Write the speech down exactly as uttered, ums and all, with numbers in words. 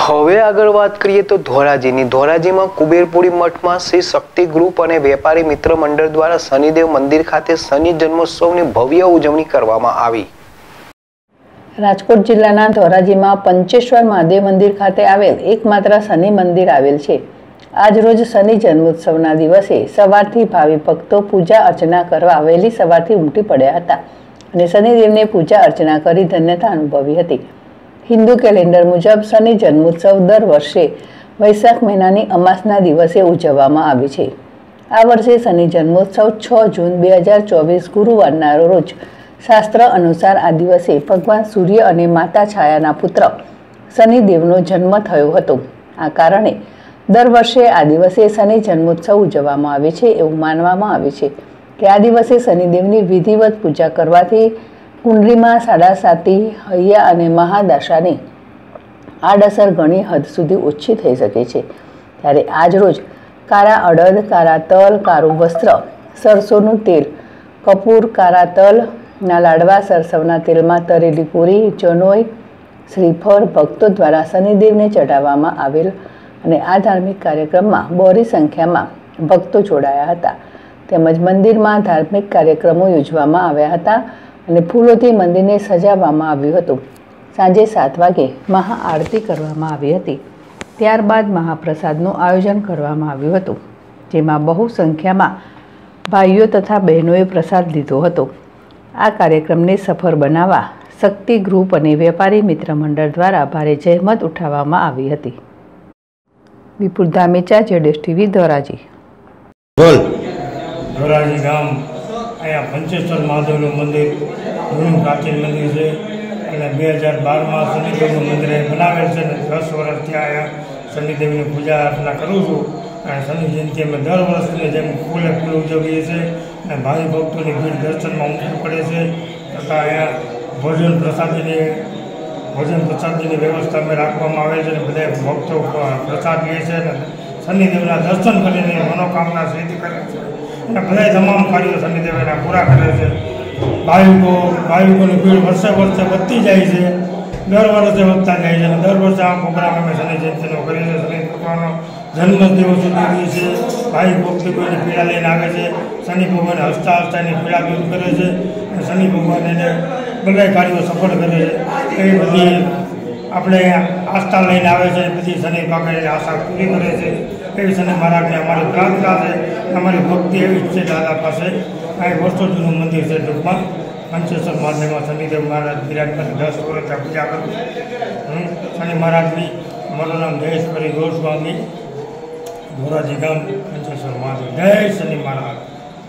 હવે આગળ વાત કરીએ તો ધોરાજીની ધોરાજીમાં કુબેરપુરી મઠમાં શ્રી શક્તિ ગ્રુપ અને વેપારી મિત્ર મંડળ દ્વારા શનિદેવ મંદિર ખાતે શનિ જન્મોત્સવની ભવ્ય ઉજવણી કરવામાં આવી। રાજકોટ જિલ્લાના ધોરાજીમાં પંચેશ્વર મહાદેવ મંદિર ખાતે આવેલ એકમાત્ર શનિ મંદિર આવેલ છે। આજ રોજ શનિ જન્મોત્સવના દિવસે સવારથી ભાવિ ભક્તો પૂજા અર્ચના કરવા વહેલી સવારથી ઉમટી પડ્યા હતા અને શનિદેવને પૂજા અર્ચના કરી ધન્યતા અનુભવી હતી। હિન્દુ કેલેન્ડર મુજબ શનિ જન્મોત્સવ દર વર્ષે વૈશાખ મહિનાની અમાસના દિવસે ઉજવવામાં આવે છે। આ વર્ષે શનિ જન્મોત્સવ છ જૂન બે હજાર ચોવીસ ગુરુવારના રોજ શાસ્ત્ર અનુસાર આ દિવસે ભગવાન સૂર્ય અને માતા છાયાના પુત્ર શનિદેવનો જન્મ થયો હતો। આ કારણે દર વર્ષે આ દિવસે શનિ જન્મોત્સવ ઉજવવામાં આવે છે। એવું માનવામાં આવે છે કે આ દિવસે શનિદેવની વિધિવત પૂજા કરવાથી કુંડળીમાં સાડાસાતી હૈયા અને મહાદશાની આડઅસર ઘણી હદ સુધી ઓછી થઈ શકે છે। ત્યારે આજ રોજ કાળા અડદ, કાળા તલ, કાળું વસ્ત્ર, સરસોનું તેલ, કપૂર, કાળા તલના લાડવા, સરસવના તેલમાં તરેલી પૂરી, જનોઈ, શ્રીફળ ભક્તો દ્વારા શનિદેવને ચઢાવવામાં આવેલ અને આ ધાર્મિક કાર્યક્રમમાં બહોળી સંખ્યામાં ભક્તો જોડાયા હતા। તેમજ મંદિરમાં ધાર્મિક કાર્યક્રમો યોજવામાં આવ્યા હતા અને ફૂલોથી મંદિરને સજાવવામાં આવ્યું હતું। સાંજે સાત વાગે મહાઆરતી કરવામાં આવી હતી। ત્યારબાદ મહાપ્રસાદનું આયોજન કરવામાં આવ્યું હતું, જેમાં બહુ સંખ્યામાં ભાઈઓ તથા બહેનોએ પ્રસાદ લીધો હતો। આ કાર્યક્રમને સફળ બનાવવા શક્તિ ગ્રુપ અને વેપારી મિત્ર મંડળ દ્વારા ભારે જહેમત ઉઠાવવામાં આવી હતી। વિપુલ ધામેચા, જેડેશ ટીવી, ધોરાજી। ધોરાજી ગામ અહીંયા પંચેશ્વર મહાદેવનું મંદિર જૂનું પ્રાચીન મંદિર છે અને બે હજાર બારમાં શનિદેવનું મંદિર બનાવેલ છે અને દસ વર્ષથી અહીંયા શનિદેવની પૂજા અર્ચના કરું છું અને શનિ જયંતિ અમે દર વર્ષની જેમ ફૂલે ફૂલ ઉજવીએ છીએ અને ભાવિ ભક્તોની ભીડ દર્શનમાં ઉમટી પડે છે તથા અહીંયા ભોજન પ્રસાદીની ભોજન પ્રસાદીની વ્યવસ્થા અમે રાખવામાં આવે છે અને બધા ભક્તો પ્રસાદ લે છે અને શનિદેવના દર્શન કરીને મનોકામના સિદ્ધ કરે છે અને બધા તમામ કાર્યો શનિદેવના પૂરા કરે છે। ભાવિકો ભાવિકોની ભીડ વર્ષે વર્ષે વધતી જાય છે, દર વર્ષે વધતા જાય છે અને દર વર્ષે આ પ્રોગ્રામ અમે શનિ જયંતિનો કરીએ છીએ। શનિ ભગવાનનો જન્મદિવસ ઉજવીએ છીએ। ભાવિ ભક્તો કોઈની પીડા લઈને આવે છે, શનિ ભગવાન હસતા હસતા એની પીડા દૂર કરે છે અને શનિ ભગવાન એને બધા કાર્યો સફળ કરે છે। એ બધી આપણે આસ્થા લઈને આવે છે, બધી શનિ ભગવાનની આશા પૂરી કરે છે। એવી શનિ મહારાજને અમારી પ્રાર્થના છે, અમારી ભક્તિ એવી જ છે દાદા પાસે। આ વર્ષો જૂનું મંદિર છે, ટૂંકમાં પંચેશ્વર મહાદેવમાં શનિદેવ મહારાજ બિરાજમાન દસ વર્ષથી પૂજા કરું છું। શનિ મહારાજની મારું નામ જયેશ્વરી ગોસ્વામી, ધોરાજી ગામ, પંચેશ્વર મહાદેવ। જય શનિ મહારાજ।